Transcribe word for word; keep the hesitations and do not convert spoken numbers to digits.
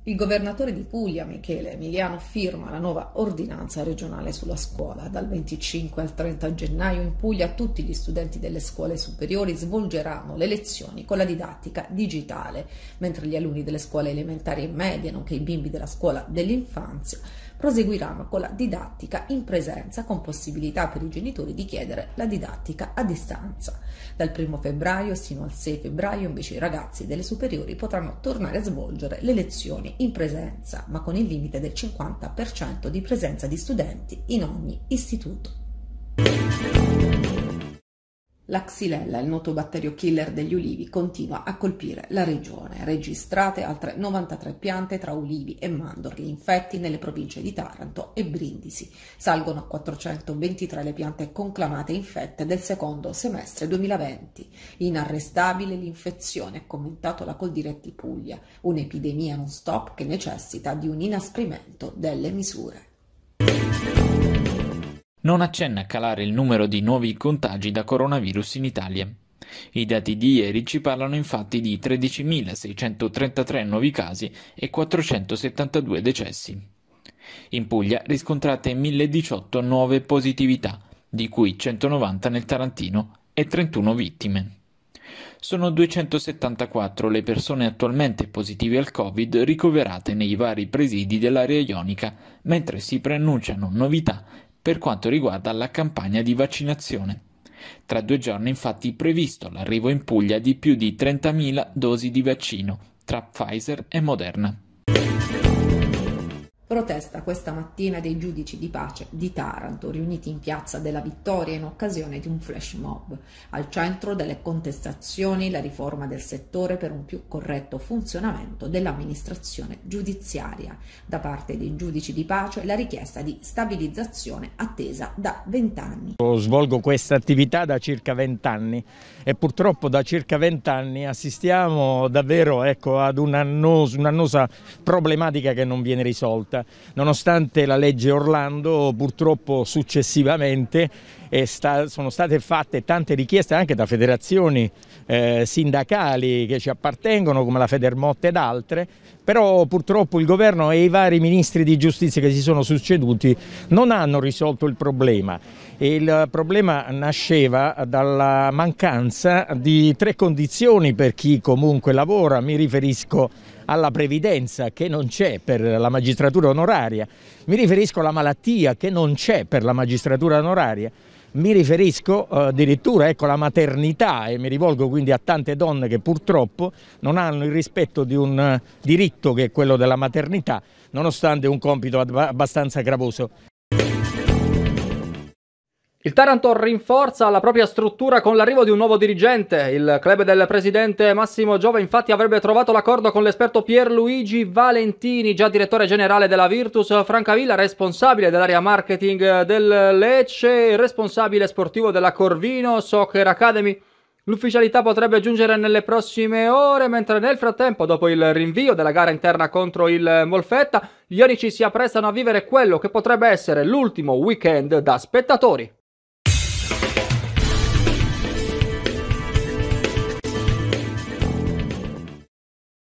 Il governatore di Puglia, Michele Emiliano, firma la nuova ordinanza regionale sulla scuola. Dal venticinque al trenta gennaio in Puglia tutti gli studenti delle scuole superiori svolgeranno le lezioni con la didattica digitale, mentre gli alunni delle scuole elementari e medie, nonché i bimbi della scuola dell'infanzia, proseguiranno con la didattica in presenza, con possibilità per i genitori di chiedere la didattica a distanza. Dal primo febbraio sino al sei febbraio invece i ragazzi delle superiori potranno tornare a svolgere le lezioni in presenza, ma con il limite del cinquanta per cento di presenza di studenti in ogni istituto. La Xylella, il noto batterio killer degli ulivi, continua a colpire la regione. Registrate altre novantatré piante tra ulivi e mandorli infetti nelle province di Taranto e Brindisi. Salgono a quattrocentoventitré le piante conclamate infette del secondo semestre duemilaventi. Inarrestabile l'infezione, ha commentato la Coldiretti Puglia. Un'epidemia non stop che necessita di un inasprimento delle misure. Non accenna a calare il numero di nuovi contagi da coronavirus in Italia. I dati di ieri ci parlano infatti di tredicimilaseicentotrentatré nuovi casi e quattrocentosettantadue decessi. In Puglia riscontrate mille diciotto nuove positività, di cui centonovanta nel Tarantino e trentuno vittime. Sono duecentosettantaquattro le persone attualmente positive al Covid ricoverate nei vari presidi dell'area ionica, mentre si preannunciano novità per quanto riguarda la campagna di vaccinazione. Tra due giorni infatti è previsto l'arrivo in Puglia di più di trentamila dosi di vaccino tra Pfizer e Moderna. Protesta questa mattina dei giudici di pace di Taranto, riuniti in Piazza della Vittoria in occasione di un flash mob. Al centro delle contestazioni la riforma del settore per un più corretto funzionamento dell'amministrazione giudiziaria. Da parte dei giudici di pace la richiesta di stabilizzazione attesa da vent'anni. Svolgo questa attività da circa vent'anni e purtroppo da circa vent'anni assistiamo davvero ecco, ad un'annosa, un'annosa problematica che non viene risolta. Nonostante la legge Orlando, purtroppo successivamente è sta, sono state fatte tante richieste anche da federazioni eh, sindacali che ci appartengono come la Federmotte ed altre, però purtroppo il governo e i vari ministri di giustizia che si sono succeduti non hanno risolto il problema. E il problema nasceva dalla mancanza di tre condizioni per chi comunque lavora. Mi riferisco alla previdenza che non c'è per la magistratura onoraria, mi riferisco alla malattia che non c'è per la magistratura onoraria, mi riferisco eh, addirittura ecco, alla maternità e mi rivolgo quindi a tante donne che purtroppo non hanno il rispetto di un uh, diritto che è quello della maternità, nonostante un compito abbastanza gravoso. Il Taranto rinforza la propria struttura con l'arrivo di un nuovo dirigente. Il club del presidente Massimo Giova infatti avrebbe trovato l'accordo con l'esperto Pierluigi Valentini, già direttore generale della Virtus Francavilla, responsabile dell'area marketing del Lecce e responsabile sportivo della Corvino Soccer Academy. L'ufficialità potrebbe giungere nelle prossime ore, mentre nel frattempo, dopo il rinvio della gara interna contro il Molfetta, gli ionici si apprestano a vivere quello che potrebbe essere l'ultimo weekend da spettatori.